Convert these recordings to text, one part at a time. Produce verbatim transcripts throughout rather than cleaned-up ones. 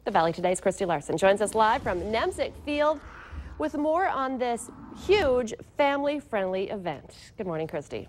The Valley Today's Christy Larson joins us live from Nemzik Field with more on this huge family-friendly event. Good morning, Christy.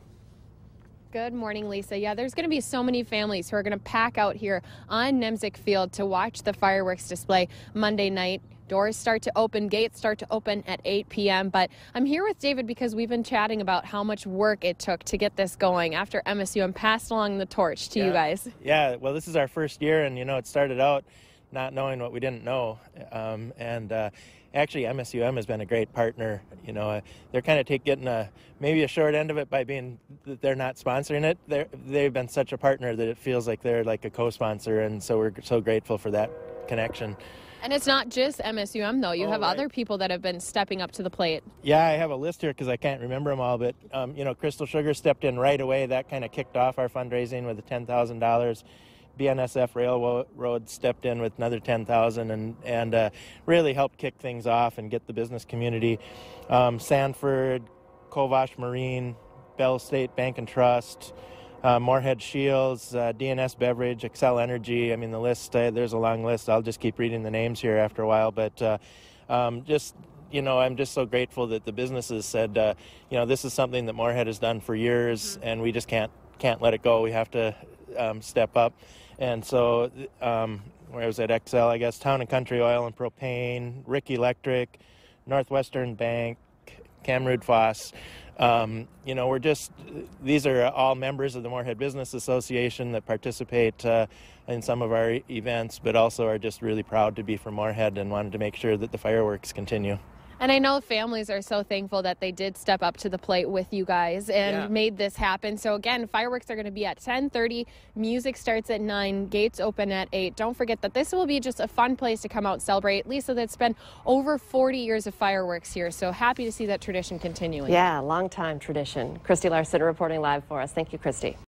Good morning, Lisa. Yeah, there's going to be so many families who are going to pack out here on Nemzik Field to watch the fireworks display Monday night. Doors start to open, gates start to open at eight p m But I'm here with David because we've been chatting about how much work it took to get this going after M S U M passed along the torch to yeah. you guys. Yeah, well, this is our first year, and, you know, it started out not knowing what we didn't know. Um, and uh, actually, M S U M has been a great partner. You know, uh, they're kind of take, getting a, maybe a short end of it by being that they're not sponsoring it. They're, they've been such a partner that it feels like they're like a co-sponsor, and so we're so grateful for that connection. And it's not just M S U M, though. You oh, have right. other people that have been stepping up to the plate. Yeah, I have a list here because I can't remember them all. But, um, you know, Crystal Sugar stepped in right away. That kind of kicked off our fundraising with the ten thousand dollars. B N S F Railroad stepped in with another ten thousand dollars and, and uh, really helped kick things off and get the business community. Um, Sanford, Kovash Marine, Bell State Bank and Trust, Uh, Moorhead Shields, uh, D N S Beverage, Excel Energy. I mean, the list, uh, there's a long list. I'll just keep reading the names here after a while. But uh, um, just, you know, I'm just so grateful that the businesses said, uh, you know, this is something that Moorhead has done for years, mm-hmm. and we just can't can't let it go. We have to um, step up. And so, um, where was it? Excel, I guess, Town and Country Oil and Propane, Rick Electric, Northwestern Bank, Camrud Foss. Um, you know, we're just, these are all members of the Moorhead Business Association that participate uh, in some of our events, but also are just really proud to be from Moorhead and wanted to make sure that the fireworks continue. And I know families are so thankful that they did step up to the plate with you guys and yeah. made this happen. So again, fireworks are going to be at ten thirty. Music starts at nine. Gates open at eight. Don't forget that this will be just a fun place to come out and celebrate. Lisa, that's been over forty years of fireworks here. So happy to see that tradition continuing. Yeah, long time tradition. Christy Larson reporting live for us. Thank you, Christy.